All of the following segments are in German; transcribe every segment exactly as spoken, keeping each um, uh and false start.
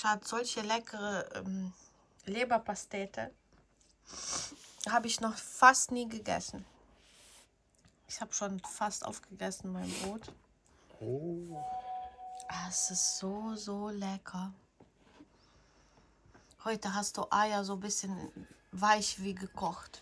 Schatz, solche leckere ähm, Leberpastete habe ich noch fast nie gegessen. Ich habe schon fast aufgegessen, mein Brot. Oh. Ah, es ist so, so lecker. Heute hast du Eier so ein bisschen weich wie gekocht.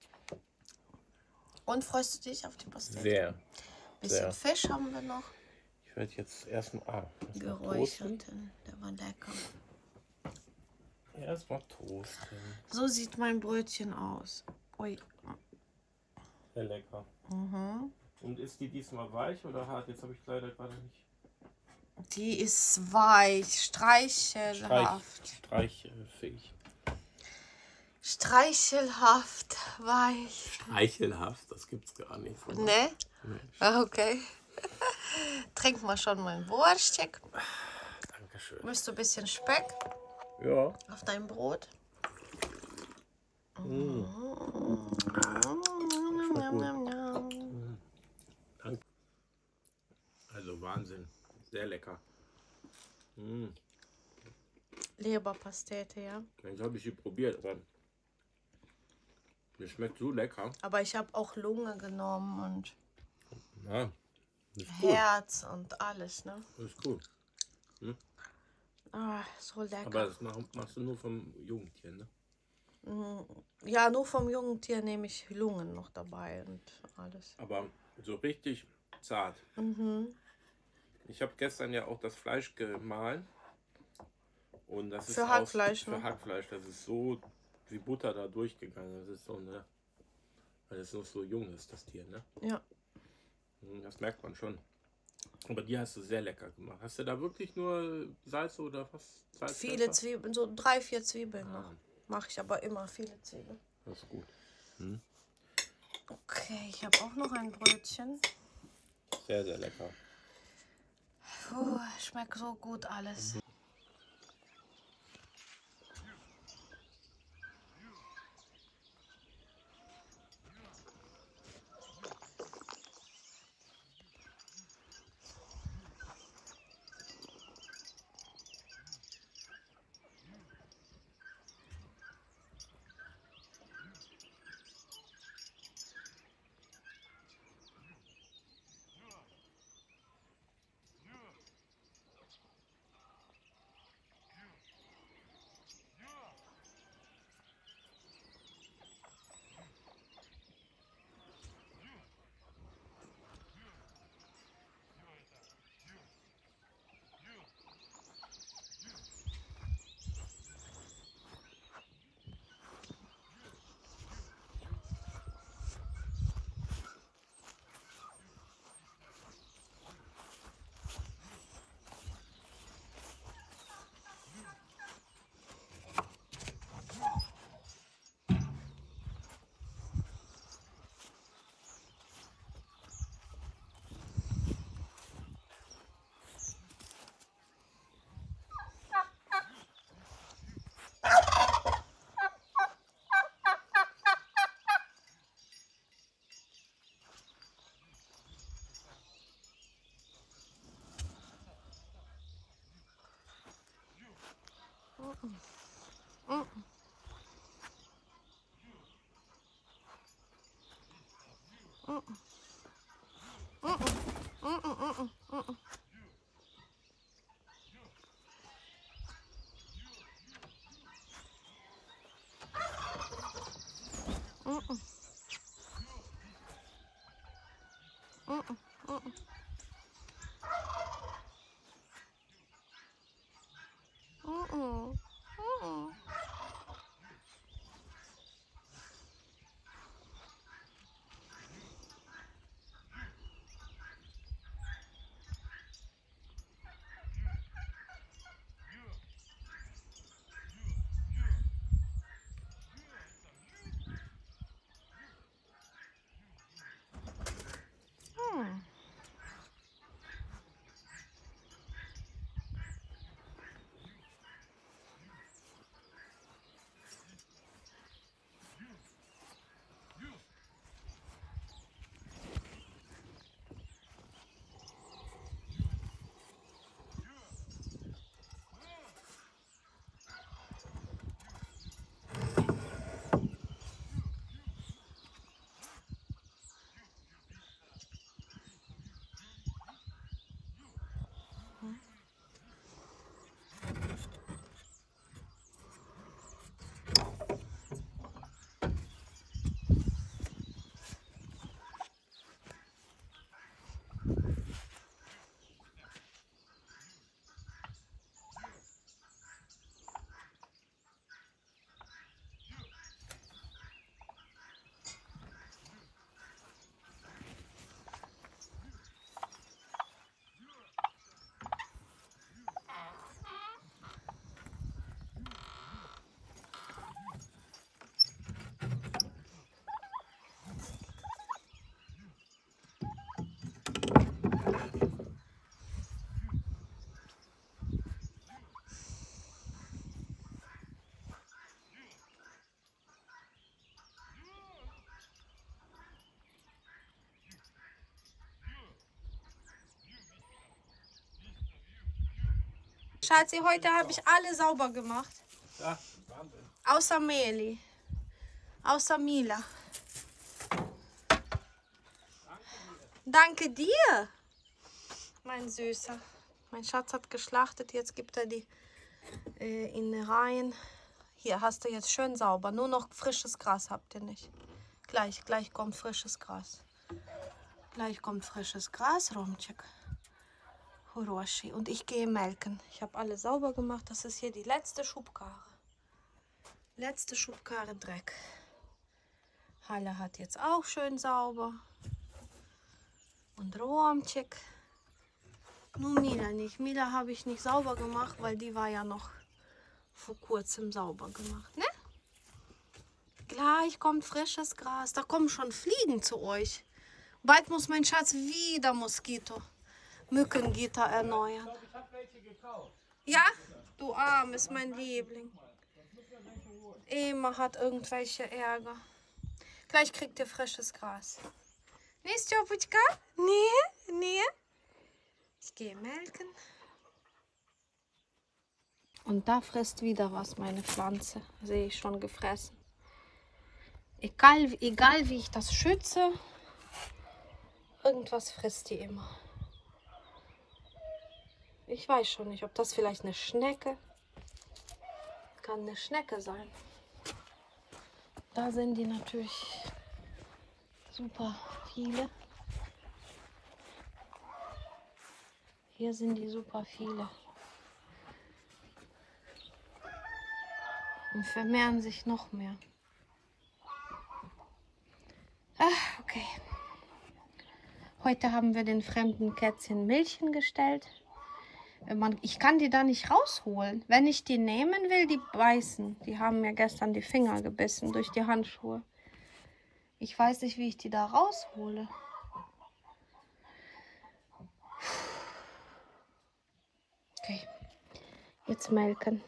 Und freust du dich auf die Pastete? Sehr. Bisschen sehr. Fisch haben wir noch. Ich werde jetzt erstmal ah, erst Geräucherten, der war lecker. Erstmal toasten. So sieht mein Brötchen aus. Ui. Sehr lecker. Mhm. Und ist die diesmal weich oder hart? Jetzt habe ich leider gerade nicht. Die ist weich, streichelhaft. Streich, streichfähig. Streichelhaft, weich. Streichelhaft, das gibt's gar nicht. Ne? Nee. Ah, okay. Trink mal schon mein Wurstchen. Dankeschön. Möchtest du ein bisschen Speck Ja. auf dein Brot? Mm. Mm. Danke. Also Wahnsinn. Sehr lecker. Mm. Leberpastete, ja. Jetzt habe ich sie probiert, aber mir schmeckt so lecker. Aber ich habe auch Lunge genommen und Ja, ist gut. Herz und alles, ne? Ist gut. Hm? Ah, so lecker. Aber das mach- machst du nur vom Jungtier, ne? Ja, nur vom jungen Tier nehme ich Lungen noch dabei und alles. Aber so richtig zart. Mhm. Ich habe gestern ja auch das Fleisch gemahlen. Und das ist Für Hackfleisch, aus, für ne? Hackfleisch, das ist so wie Butter da durchgegangen. Das ist so, ne? Weil es noch so jung ist, das Tier, ne? Ja. Das merkt man schon. Aber die hast du sehr lecker gemacht. Hast du da wirklich nur Salz oder was? Salz, Viele Pfeffer? Zwiebeln, so drei, vier Zwiebeln Ah. noch. Mache ich aber immer viele Zwiebeln. Das ist gut. Okay, ich habe auch noch ein Brötchen. Sehr, sehr lecker. Puh, schmeckt so gut alles. Schatzi, heute habe ich alle sauber gemacht. Ja, Wahnsinn. Außer Meli. Außer Mila. Danke dir, mein Süßer. Mein Schatz hat geschlachtet, jetzt gibt er die äh, Innereien. Hier hast du jetzt schön sauber. Nur noch frisches Gras habt ihr nicht. Gleich, gleich kommt frisches Gras. Gleich kommt frisches Gras, Romчик. Huroshi. Und ich gehe melken. Ich habe alle sauber gemacht. Das ist hier die letzte Schubkarre. Letzte Schubkarre Dreck. Halle hat jetzt auch schön sauber. Und Romчик. Nur Mila nicht. Mila habe ich nicht sauber gemacht, weil die war ja noch vor kurzem sauber gemacht. Ne? Gleich kommt frisches Gras. Da kommen schon Fliegen zu euch. Bald muss mein Schatz wieder Moskito, Mückengitter erneuern. Ich habe welche gekauft. Ja? Du Armes, mein Liebling. Immer hat irgendwelche Ärger. Gleich kriegt ihr frisches Gras. Nee, Stjopuchka? Nee, nee. Ich gehe melken. Und da frisst wieder was meine Pflanze. Sehe ich schon gefressen. Egal, egal wie ich das schütze, irgendwas frisst die immer. Ich weiß schon nicht, ob das vielleicht eine Schnecke. Kann eine Schnecke sein. Da sind die natürlich super viele. Hier sind die super viele. Und vermehren sich noch mehr. Ah, okay. Heute haben wir den fremden Kätzchen Milch gestellt. Man, ich kann die da nicht rausholen. Wenn ich die nehmen will, die beißen. Die haben mir gestern die Finger gebissen durch die Handschuhe. Ich weiß nicht, wie ich die da raushole. Okay, jetzt melken.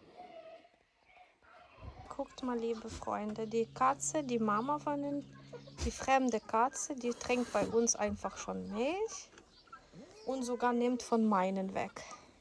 Guckt mal, liebe Freunde, die Katze, die Mama von den, die fremde Katze, die trinkt bei uns einfach schon Milch und sogar nimmt von meinen weg.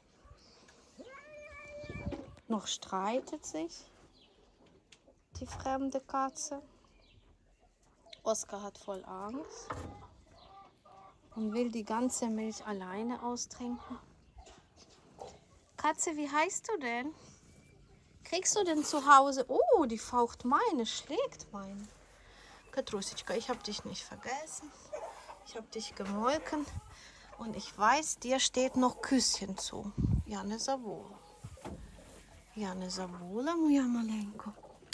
Noch streitet sich die fremde Katze. Oskar hat voll Angst und will die ganze Milch alleine austrinken. Katze, wie heißt du denn? Kriegst du denn zu Hause? Oh, die faucht meine, schlägt meine. Katrusichka, ich habe dich nicht vergessen. Ich habe dich gemolken. Und ich weiß, dir steht noch Küsschen zu. Jane Zawola. Jane Zawola, moja malenko.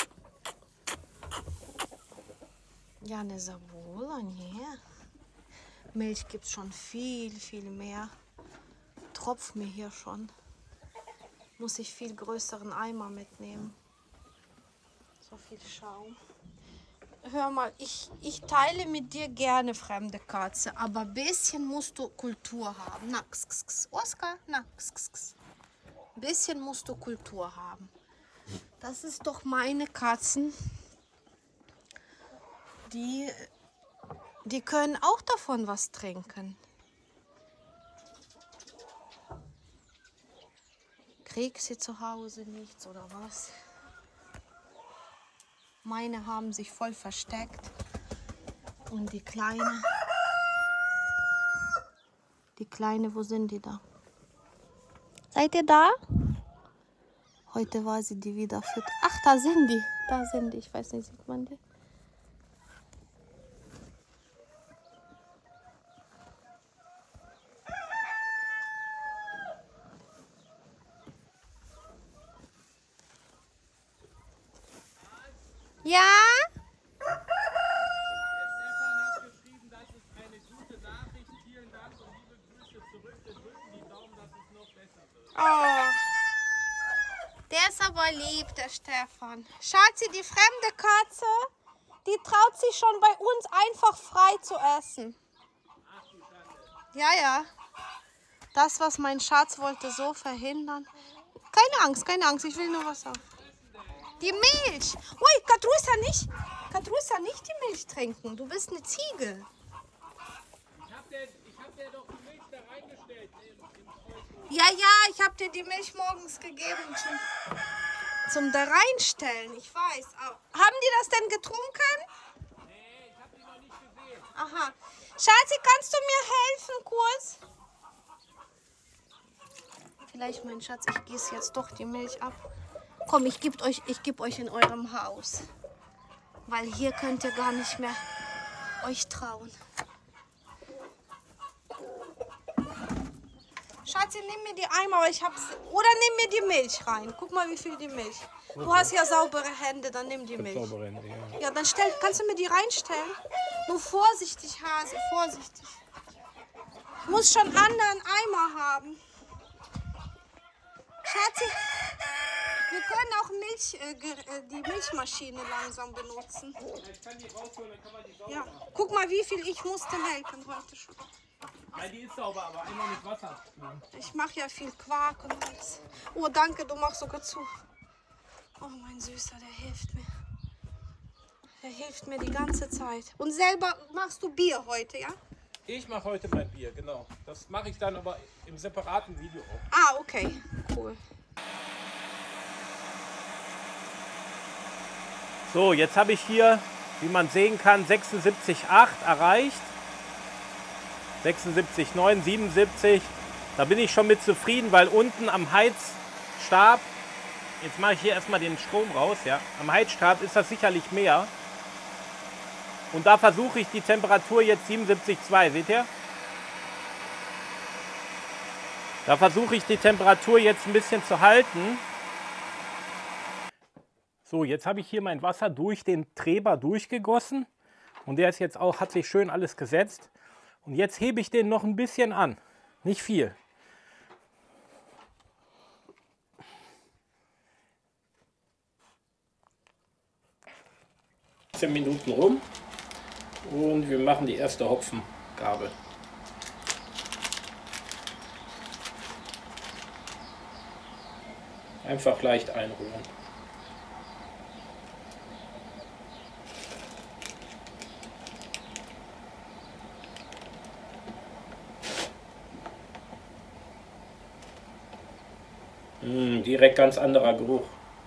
Jane Zawola, nee. Milch gibt es schon viel, viel mehr. Tropft mir hier schon. Muss ich viel größeren Eimer mitnehmen. So viel Schaum. Hör mal, ich, ich teile mit dir gerne, fremde Katze, aber ein bisschen musst du Kultur haben. Na, kss, kss, kss. Oskar, na, kss, kss, kss. Ein bisschen musst du Kultur haben. Das ist doch meine Katzen. Die, die können auch davon was trinken. Kriegt sie zu Hause nichts oder was? Meine haben sich voll versteckt. Und die Kleine... Die Kleine, wo sind die da? Seid ihr da? Heute war sie die wieder fit. Ach, da sind die. Da sind die. Ich weiß nicht, sieht man die? Ja? Der Stefan hat geschrieben, das ist eine gute Nachricht. Vielen Dank und liebe Grüße zurück. Wir drücken die Daumen, dass es noch besser wird. Oh. Der ist aber lieb, der Stefan. Schatzi, die fremde Katze, die traut sich schon bei uns einfach frei zu essen. Ja, ja. Das, was mein Schatz wollte, so verhindern. Keine Angst, keine Angst, ich will nur was sagen. Die Milch. Ui, Katrusa nicht. Katrusa nicht die Milch trinken. Du bist eine Ziege. Ich hab dir, ich hab dir doch die Milch da reingestellt. In, in Ja, ja, ich habe dir die Milch morgens gegeben zum, zum da reinstellen. Ich weiß. Aber haben die das denn getrunken? Nee, ich habe die noch nicht gesehen. Aha. Schatzi, kannst du mir helfen kurz? Vielleicht, mein Schatz, ich gieße jetzt doch die Milch ab. Komm, ich gebe euch, ich geb euch in eurem Haus. Weil hier könnt ihr gar nicht mehr euch trauen. Schatzi, nimm mir die Eimer, aber ich hab's. Oder nimm mir die Milch rein. Guck mal, wie viel die Milch. Du hast ja saubere Hände, dann nimm die Milch. Saubere Hände, ja. Ja, dann stell, kannst du mir die reinstellen? Nur vorsichtig, Hase, vorsichtig. Ich muss schon anderen Eimer haben. Schatzi, wir können auch Milch, äh, ge- äh, die Milchmaschine langsam benutzen. Ich kann die rausholen, dann kann man die sauber Ja, machen. guck mal, wie viel ich musste melken heute schon. Nein, die ist sauber, aber einmal mit Wasser. Ich mache ja viel Quark und alles. Oh, danke, du machst sogar zu. Oh, mein Süßer, der hilft mir. Der hilft mir die ganze Zeit. Und selber machst du Bier heute, ja? Ich mache heute mein Bier, genau. Das mache ich dann aber im separaten Video auch. Ah, okay. Cool. So, jetzt habe ich hier, wie man sehen kann, sechsundsiebzig Komma acht erreicht. sechsundsiebzig Komma neun, siebenundsiebzig. Da bin ich schon mit zufrieden, weil unten am Heizstab, jetzt mache ich hier erstmal den Strom raus, ja. Am Heizstab ist das sicherlich mehr. Und da versuche ich die Temperatur jetzt siebenundsiebzig Komma zwei, seht ihr? Da versuche ich die Temperatur jetzt ein bisschen zu halten. So, jetzt habe ich hier mein Wasser durch den Treber durchgegossen. Und der ist jetzt auch, hat sich schön alles gesetzt. Und jetzt hebe ich den noch ein bisschen an. Nicht viel. zehn Minuten rum. Und wir machen die erste Hopfengabe. Einfach leicht einrühren. Mm, direkt ganz anderer Geruch.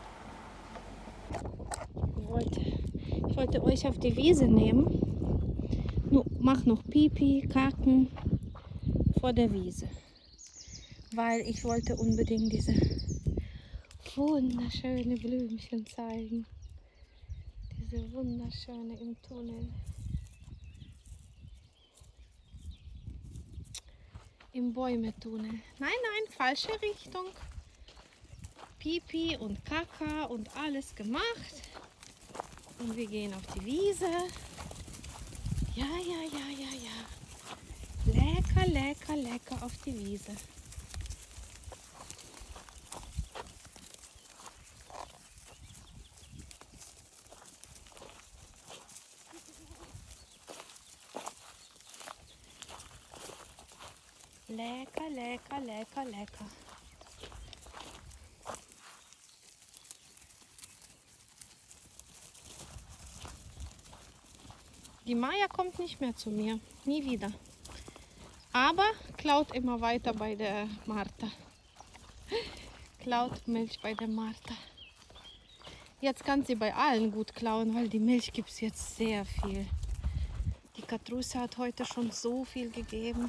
Ich wollte, ich wollte euch auf die Wiese nehmen. Nur mach noch Pipi, Kacken vor der Wiese. Weil ich wollte unbedingt diese wunderschöne Blümchen zeigen. Diese wunderschöne im Tunnel. Im Bäumetunnel. Nein, nein, falsche Richtung. Pipi und Kaka und alles gemacht. Und wir gehen auf die Wiese. Ja, ja, ja, ja, ja. Lecker, lecker, lecker auf die Wiese. Lecker, lecker, lecker, lecker. Die Maya kommt nicht mehr zu mir, nie wieder. Aber klaut immer weiter bei der Martha. Klaut Milch bei der Martha. Jetzt kann sie bei allen gut klauen, weil die Milch gibt es jetzt sehr viel. Die Katrusse hat heute schon so viel gegeben.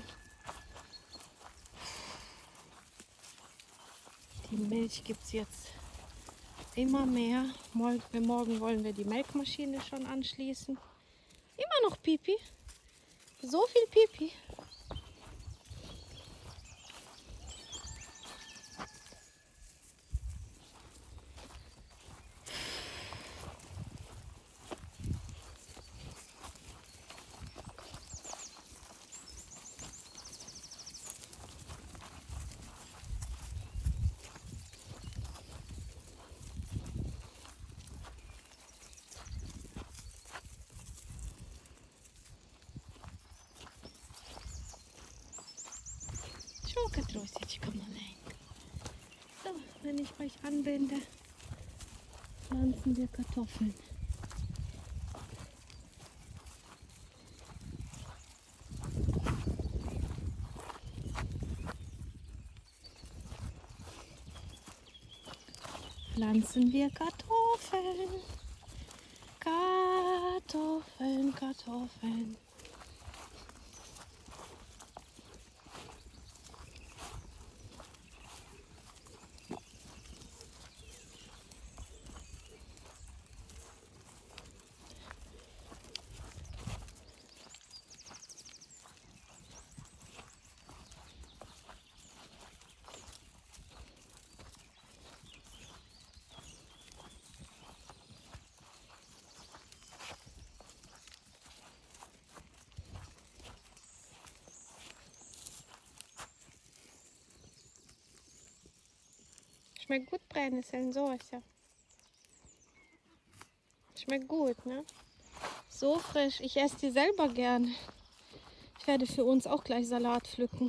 Die Milch gibt es jetzt immer mehr. Morgen wollen wir die Melkmaschine schon anschließen. Immer noch Pipi. So viel Pipi. Katrusечка маленька. So, wenn ich euch anbinde, pflanzen wir Kartoffeln. pflanzen wir Kartoffeln. Kartoffeln, Kartoffeln. Schmeckt gut, Brennnesselsoße. Schmeckt gut, ne? So frisch. Ich esse die selber gern. Ich werde für uns auch gleich Salat pflücken.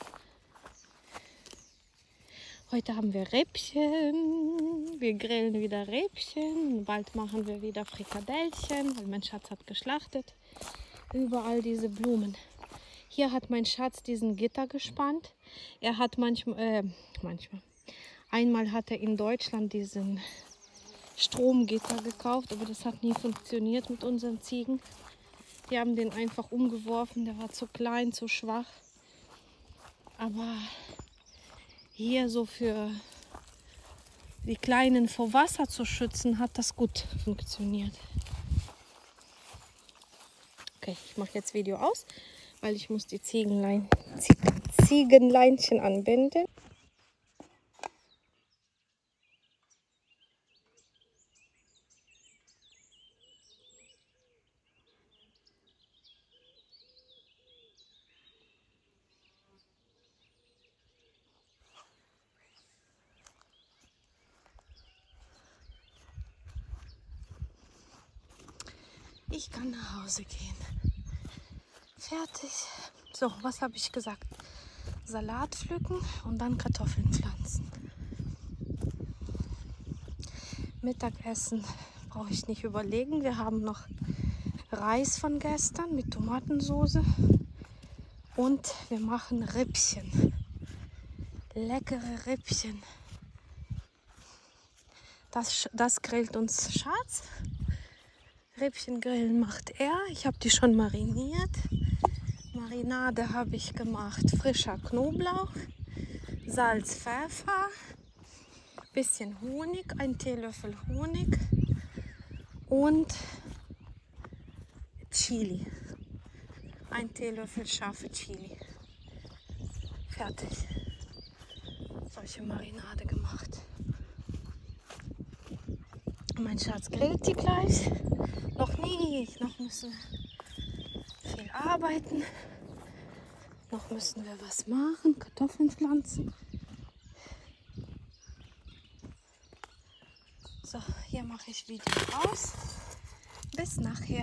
Heute haben wir Rippchen. Wir grillen wieder Rippchen. Bald machen wir wieder Frikadellchen, weil mein Schatz hat geschlachtet. Überall diese Blumen. Hier hat mein Schatz diesen Gitter gespannt. Er hat manchmal, äh, manchmal. Einmal hat er in Deutschland diesen Stromgitter gekauft, aber das hat nie funktioniert mit unseren Ziegen. Die haben den einfach umgeworfen, der war zu klein, zu schwach. Aber hier so für die Kleinen vor Wasser zu schützen, hat das gut funktioniert. Okay, ich mache jetzt Video aus, weil ich muss die Ziegenlein, Ziegenleinchen anbinden. Ich kann nach Hause gehen. Fertig. So, was habe ich gesagt? Salat pflücken und dann Kartoffeln pflanzen. Mittagessen brauche ich nicht überlegen. Wir haben noch Reis von gestern mit Tomatensauce. Und wir machen Rippchen. Leckere Rippchen. Das, das grillt uns Schatz. Rippchen grillen macht er. Ich habe die schon mariniert. Marinade habe ich gemacht. Frischer Knoblauch, Salz, Pfeffer, bisschen Honig, ein Teelöffel Honig und Chili. Ein Teelöffel scharfe Chili. Fertig. Solche Marinade gemacht. Mein Schatz grillt die gleich. Noch nicht. Noch müssen wir viel arbeiten. Noch müssen wir was machen. Kartoffeln pflanzen. So, hier mache ich Video aus. Bis nachher.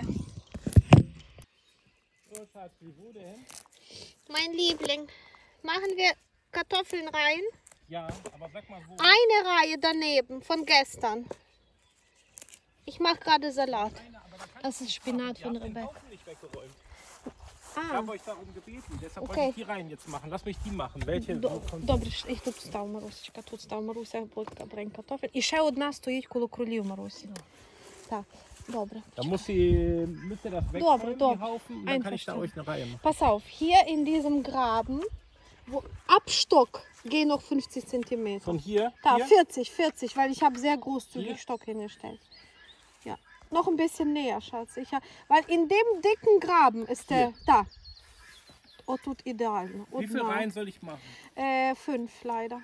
So, Schatz, wie wurde hin? Mein Liebling, machen wir Kartoffeln rein? Ja, aber sag mal wo. Eine Reihe daneben von gestern. Ich mache gerade Salat. Das ist Spinat von Rebecca. Nicht weggeräumt. Ah. Ich habe euch darum gebeten, deshalb Okay. wollte ich die Reihen jetzt machen. Lass mich die machen. Welche? До- Добре, і тут став Марусечка, тут став Маруся, буде брень картофель. І ще одна стоїть коло кролів Марусі. Так, добре. Dann muss sie, müsst ihr das wegräumen, Добре, die добре. Haufen, und dann kann ich da euch eine Reihe machen. Pass auf, hier in diesem Graben, wo, ab Stock, geh noch fünfzig Zentimeter. Von hier? Da, hier? vierzig, vierzig, weil ich habe sehr großzügig Hier? Stock hingestellt. Ja, noch ein bisschen näher, Schatz. Ich hab, weil in dem dicken Graben ist der, Hier. da. Oh, tut ideal. Wie viele Reihen soll ich machen? Äh, fünf leider.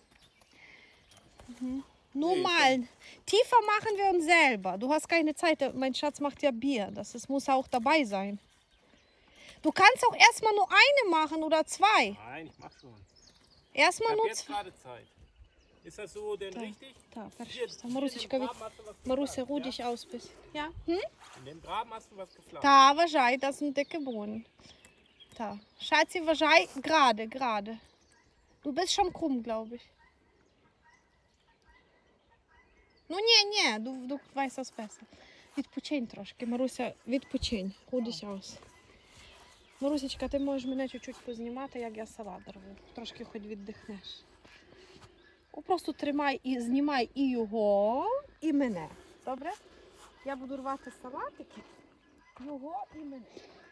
Mhm. Nur Nee, malen. Tiefer machen wir uns selber. Du hast keine Zeit. Mein Schatz macht ja Bier. Das ist, muss auch dabei sein. Du kannst auch erstmal nur eine machen oder zwei. Nein, ich mach schon. Ich Erstmal habe nur jetzt zwei. gerade Zeit. Ist das so denn richtig? Da, Hier, perfekt. hier Marусечка, in dem від... Graben hast du was Маруся, gepflanzt, руh ja? dich aus bisschen. Ja? Hm? In dem Graben hast du was gepflanzt. Та, вважай, das sind dicke Bohnen. Ta. Schatzi, вважай, gerade, gerade. Du bist schon krumm, glaube ich. Ну, ні, ні, du, du weißt das besser. Відпочинь трошки, Маруся, відпочинь, ходиш aus. Марусечка, ти можеш мене чуть-чуть познімати, як я салат рву. Трошки хоч віддихнеш. Просто тримай і знімай і його, і мене. Добре? Я буду рвати салатики. Його і мене.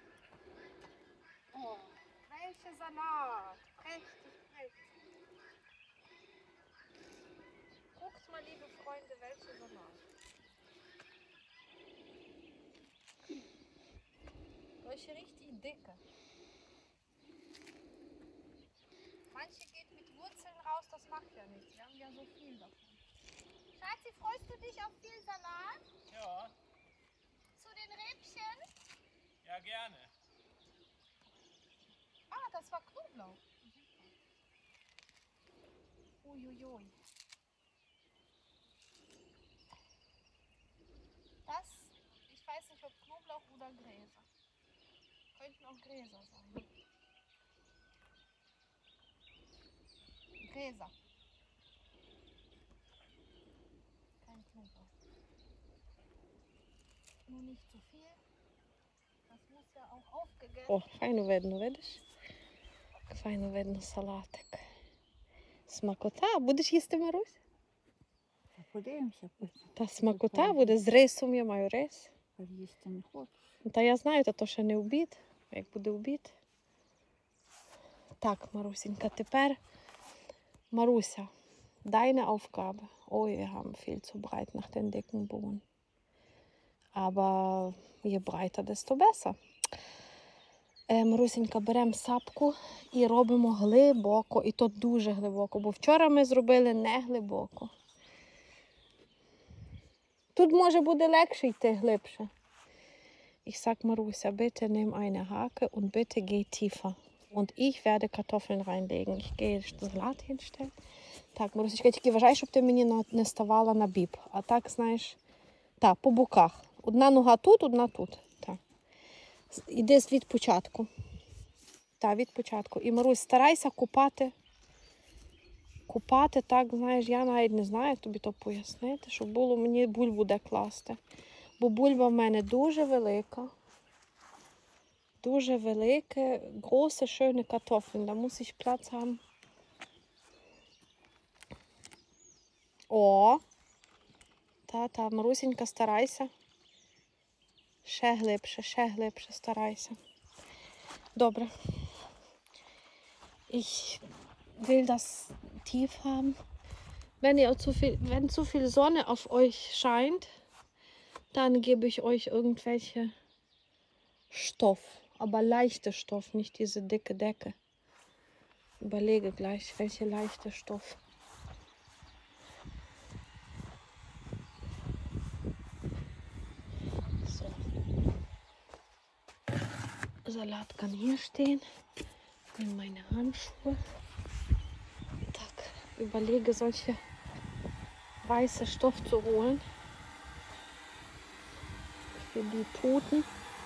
О, welche Salat. Richtig, richtig. Guckt mal, liebe Freunde, welche Salat. Solche richtig dicke. Manche geht mit Wurzeln raus, das macht ja nichts. Wir haben ja so viel davon. Schatzi, freust du dich auf viel Salat? Ja, Zu den Rippchen? ja gerne. Ah, das war Knoblauch. Uiuiui. Das, ich weiß nicht, ob Knoblauch oder Gräser. Könnten auch Gräser sein. Gräser. Kein Knoblauch. Nur nicht zu viel. Das muss ja auch aufgegessen. О, файно видно, видиш? Файно видно салатик. Смакота. Будеш їсти, Марусь? Подивимося, потім. Та смакота буде з рисом, я маю рис. Їсти не хочу. Та я знаю, та то ще не обід. Як буде обід. Так, Marusеньka, tepер Marusia, deine Aufgabe. Oh, wir haben viel zu breit nach den dicken Bohnen. Aber je breiter, desto besser. Е, Марусенька, беремо сапку і робимо глибоко. І то дуже глибоко, бо вчора ми зробили не глибоко. Тут може буде легше йти глибше. Ich sag Marusia, bitte nimm eine Hake und bitte geh tiefer. Und ich werde Kartoffeln reinlegen. Ich gehe Salat hinstellen. Так, Марусечка, тільки вважай, щоб ти мені на- не ставала на біб. А так, знаєш, так, по боках. Одна нога тут, одна тут. Так. З- Іди з- від початку. Так, від початку. І, Марусь, старайся купати. Купати так, знаєш, я навіть не знаю, як тобі то пояснити, щоб було мені бульбу де класти. Бо бульба в мене дуже велика. Дуже велике, große, schöne Kartoffeln. Da muss ich Platz haben. О! Та, та, Марусенька, старайся. Ще глибше, ще глибше старайся. Добре. Ich will das tief haben. Wenn ihr zu viel, wenn zu viel Sonne auf euch scheint, dann gebe ich euch irgendwelche Stoff, aber leichte Stoff, nicht diese dicke Decke. Überlege gleich, welche leichte Stoff. So. Salat kann hier stehen. Ich nehme meine Handschuhe. Tak, überlege, solche weiße Stoff zu holen. Für die Puten.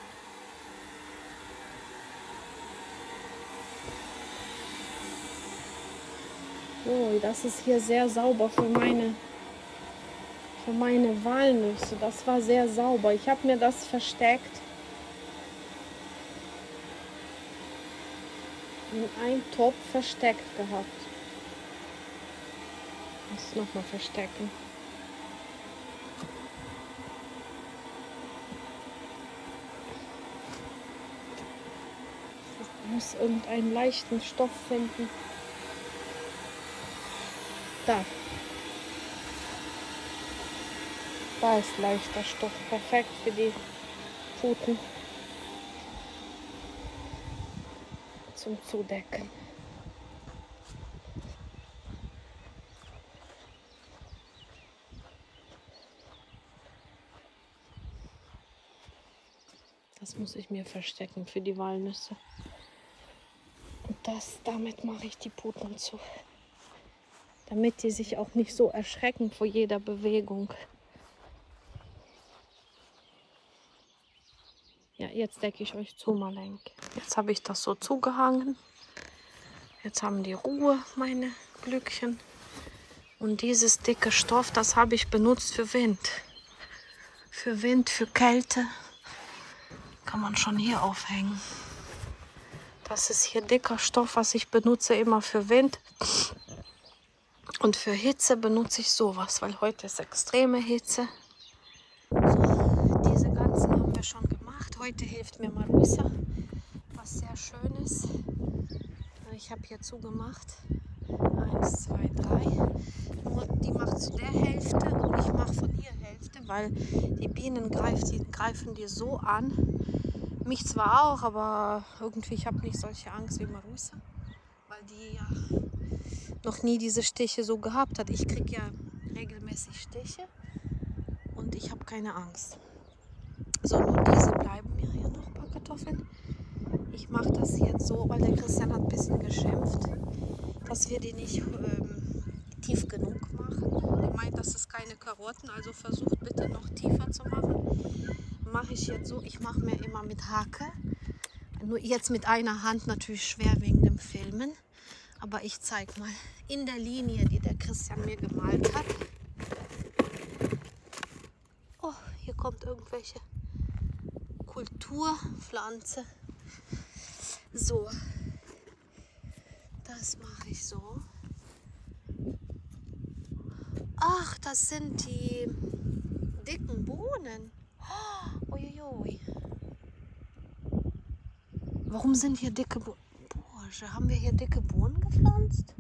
Oh, das ist hier sehr sauber für meine, für meine Walnüsse. Das war sehr sauber. Ich habe mir das versteckt. In einen Topf versteckt gehabt. Muss nochmal verstecken. Ich muss irgendeinen leichten Stoff finden. Da. Da ist leichter Stoff. Perfekt für die Puten. Zum Zudecken. Das muss ich mir verstecken für die Walnüsse. Und das, damit mache ich die Puten zu. Damit die sich auch nicht so erschrecken vor jeder Bewegung. Ja, jetzt decke ich euch zu, Malenke. Jetzt habe ich das so zugehangen. Jetzt haben die Ruhe, meine Glückchen. Und dieses dicke Stoff, das habe ich benutzt für Wind. Für Wind, für Kälte. Kann man schon hier aufhängen. Das ist hier dicker Stoff, was ich benutze immer für Wind. Und für Hitze benutze ich sowas, weil heute ist extreme Hitze. So, diese ganzen haben wir schon gemacht. Heute hilft mir Marusia, was sehr schön ist. Ich habe hier zugemacht. Eins, zwei, drei. Nur die macht zu der Hälfte und ich mache von ihr Hälfte, weil die Bienen greift, die, greifen dir so an. Mich zwar auch, aber irgendwie, ich habe nicht solche Angst wie Marusia, weil die ja noch nie diese Stiche so gehabt hat. Ich kriege ja regelmäßig Stiche und ich habe keine Angst. So, nun diese bleiben mir hier noch ein paar Kartoffeln. Ich mache das jetzt so, weil der Christian hat ein bisschen geschimpft, dass wir die nicht ähm, tief genug machen. Er meint, das ist keine Karotten, also versucht bitte noch tiefer zu machen. Mache ich jetzt so, ich mache mir immer mit Hake. Nur jetzt mit einer Hand natürlich schwer wegen dem Filmen. Aber ich zeige mal in der Linie, die der Christian mir gemalt hat. Oh, hier kommt irgendwelche Kulturpflanze. So, das mache ich so. Ach, das sind die dicken Bohnen. Oh, uiuiui. Warum sind hier dicke Bohnen? Boah, haben wir hier dicke Bohnen gepflanzt?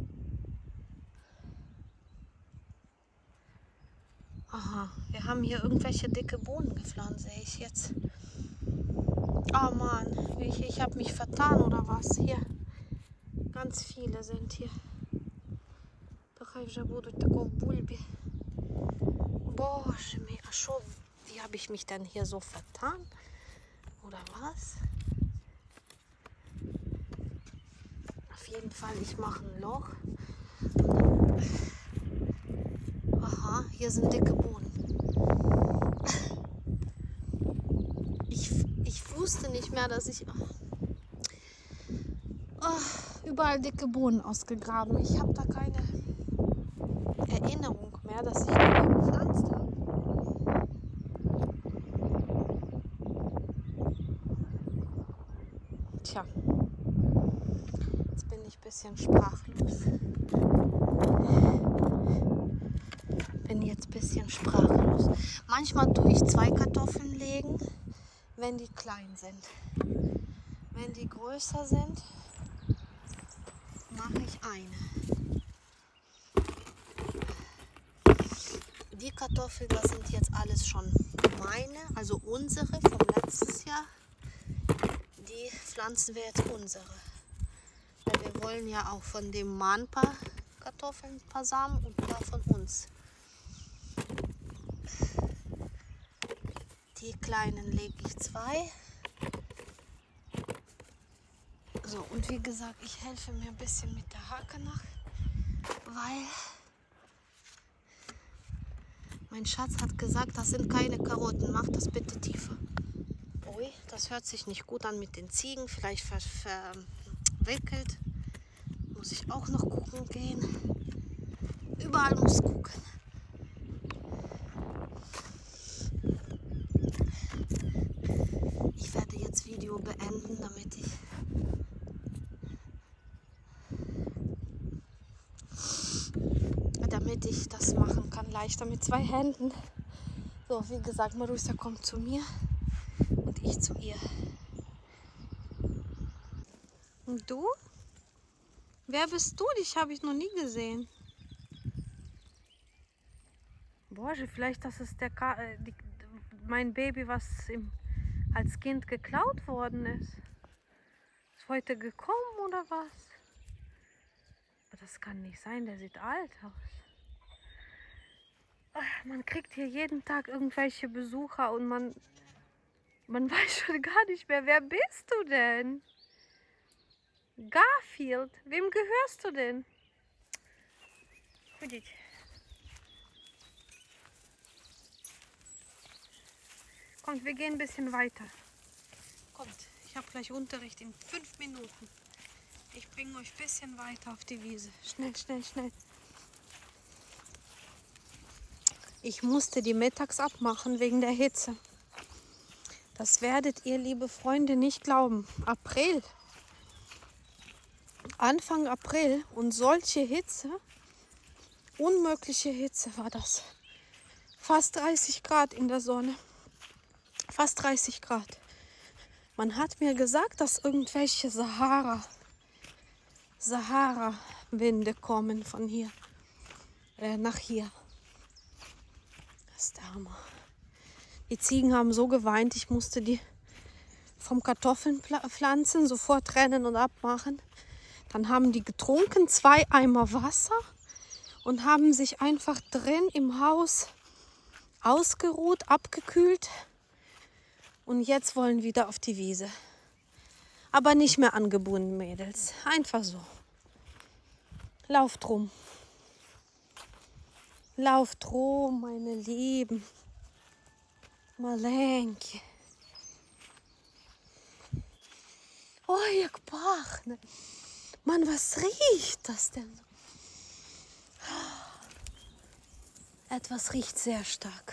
Aha, wir haben hier irgendwelche dicke Bohnen gepflanzt, sehe ich jetzt. Oh Mann, ich, ich habe mich vertan oder was? Hier, ganz viele sind hier. Боже мой, а шо, wie habe ich mich denn hier so vertan? Oder was? Auf jeden Fall, ich mache ein Loch. Aha, hier sind dicke Bohnen. Ich, ich wusste nicht mehr, dass ich oh, überall dicke Bohnen ausgegraben. Ich habe da keine Erinnerung mehr, dass ich die gepflanzt habe. Tja, jetzt bin ich ein bisschen sprachlos. Bin jetzt ein bisschen sprachlos. Manchmal tue ich zwei Kartoffeln legen, wenn die klein sind. Wenn die größer sind, mache ich eine. Die Kartoffeln, das sind jetzt alles schon meine, also unsere vom letztes Jahr. Die pflanzen wir jetzt unsere. Weil wir wollen ja auch von dem Mann ein paar Kartoffeln, ein paar Samen und ein paar von uns. Die kleinen lege ich zwei. So, und wie gesagt, ich helfe mir ein bisschen mit der Hake nach, weil mein Schatz hat gesagt, das sind keine Karotten, mach das bitte tiefer. Ui, das hört sich nicht gut an mit den Ziegen, vielleicht ver verwickelt. Muss ich auch noch gucken gehen. Überall muss gucken. Ich werde jetzt Video beenden, damit ich damit ich das machen kann, leichter mit zwei Händen. So, wie gesagt, Marusia kommt zu mir und ich zu ihr. Und du? Wer bist du? Dich habe ich noch nie gesehen. Boah, vielleicht das ist der Ka äh, die, mein Baby, was im, als Kind geklaut worden ist. Ist heute gekommen oder was? Aber das kann nicht sein, der sieht alt aus. Ach, man kriegt hier jeden Tag irgendwelche Besucher und man, man weiß schon gar nicht mehr, wer bist du denn? Garfield, wem gehörst du denn? Kommt, wir gehen ein bisschen weiter. Kommt, ich habe gleich Unterricht in fünf Minuten. Ich bringe euch ein bisschen weiter auf die Wiese. Schnell, schnell, schnell. Ich musste die mittags abmachen wegen der Hitze. Das werdet ihr, liebe Freunde, nicht glauben. April. Anfang April und solche Hitze. Unmögliche Hitze war das. Fast dreißig Grad in der Sonne. Fast dreißig Grad. Man hat mir gesagt, dass irgendwelche Sahara, Sahara-Winde kommen von hier äh, nach hier. Das ist der Hammer. Die Ziegen haben so geweint, ich musste die vom Kartoffeln pflanzen, sofort trennen und abmachen. Dann haben die getrunken, zwei Eimer Wasser und haben sich einfach drin im Haus ausgeruht, abgekühlt. Und jetzt wollen wieder auf die Wiese. Aber nicht mehr angebunden, Mädels. Einfach so. Lauft rum. Lauft rum, meine Lieben. Маленькі. Ой, як пахне. Mann, was riecht das denn? Etwas riecht sehr stark.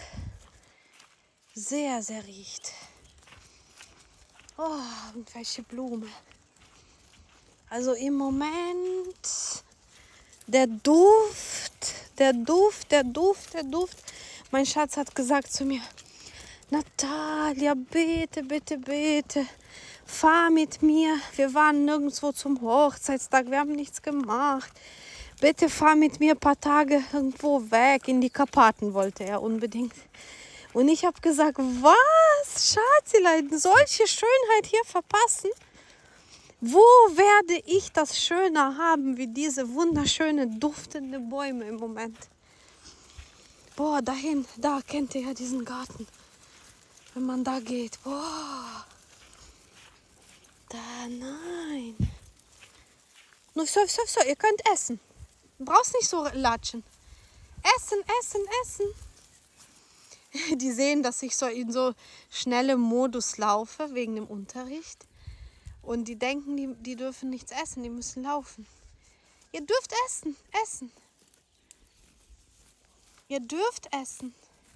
Sehr, sehr riecht. Oh, und welche Blume. Also im Moment der Duft, der Duft, der Duft, der Duft. Mein Schatz hat gesagt zu mir, Natalia, bitte, bitte, bitte, fahr mit mir. Wir waren nirgendwo zum Hochzeitstag, wir haben nichts gemacht. Bitte fahr mit mir ein paar Tage irgendwo weg. In die Karpaten wollte er unbedingt. Und ich habe gesagt, was, Schatzilein, solche Schönheit hier verpassen? Wo werde ich das schöner haben, wie diese wunderschönen, duftenden Bäume im Moment? Boah, dahin, da kennt ihr ja diesen Garten. Wenn man da geht, boah. Da, nein. Nur so, so, so, ihr könnt essen. Du brauchst nicht so latschen. Essen, essen, essen. Die sehen, dass ich so in so schnellem Modus laufe, wegen dem Unterricht. Und die denken, die, die dürfen nichts essen, die müssen laufen. Ihr dürft essen, essen. Ihr dürft essen.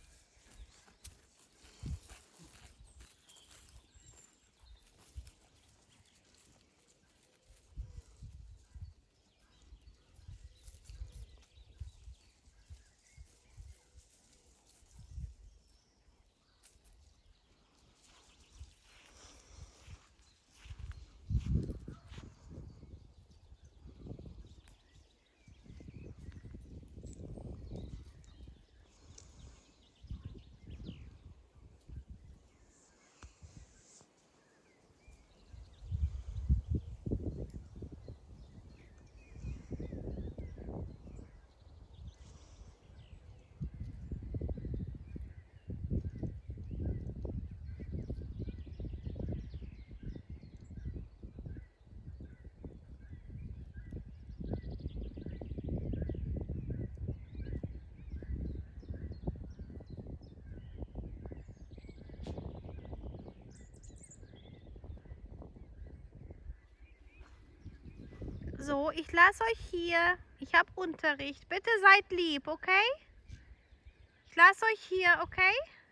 So, ich lasse euch hier. Ich habe Unterricht. Bitte seid lieb, okay? Ich lasse euch hier, okay?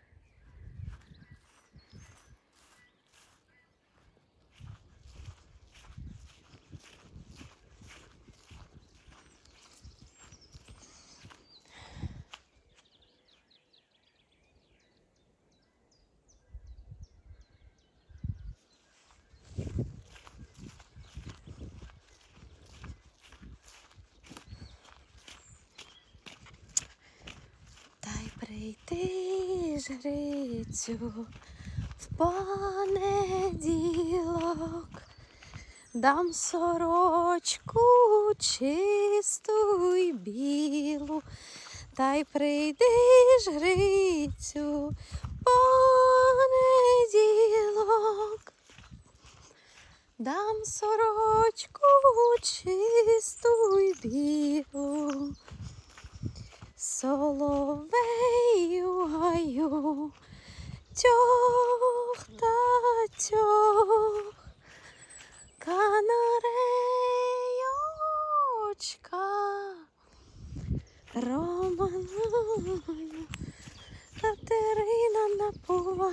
Прийти жрицю в понеділок, дам сорочку чисту й білу, та й прийди жрицю в понеділок, дам сорочку чисту й білу. Соловею гаю, тьох та тьох, канарейочка, Романа, Катерина напува,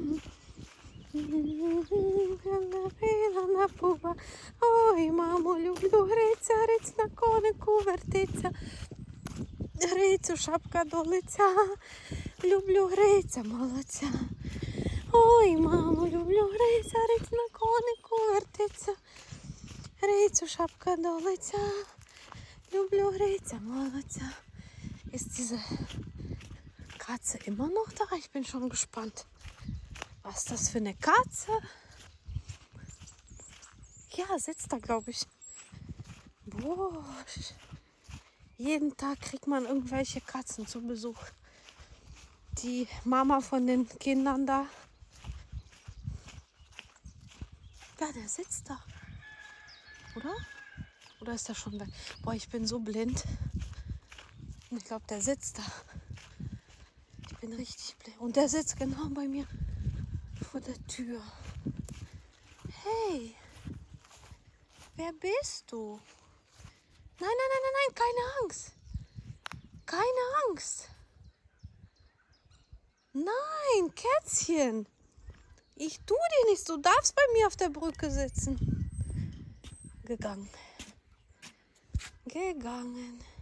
Катерина напува. Ой, мамо, люблю, гриця, гриць на конику вертиться. Грицю шапка до лиця, люблю Гриця молодця. Ой, мамо, люблю Гриця, Гриць на конику вертиться. Грицю шапka до лиця, люблю Гриця молодця. Ist diese Katze immer noch da? Ich bin schon gespannt. Was ist das für eine Katze? Ja, sitzt da, glaube ich. Boah. Jeden Tag kriegt man irgendwelche Katzen zu Besuch. Die Mama von den Kindern da. Ja, der sitzt da. Oder? Oder ist er schon weg? Boah, ich bin so blind. Ich glaube, der sitzt da. Ich bin richtig blind. Und der sitzt genau bei mir vor der Tür. Hey, wer bist du? Nein, nein, nein, nein, nein, keine Angst. Keine Angst. Nein, Kätzchen. Ich tu dir nichts. Du darfst bei mir auf der Brücke sitzen. Gegangen. Gegangen.